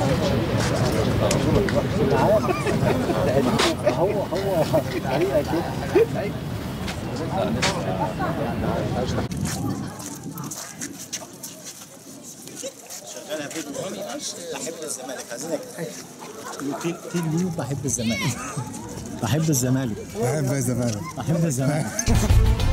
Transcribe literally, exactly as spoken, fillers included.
هو هو طريقه كده. شغالها فيديو. بحب الزمالك، عايزينك تيجي. بحب الزمالك. بحب الزمالك. بحب الزمالك. بحب الزمالك.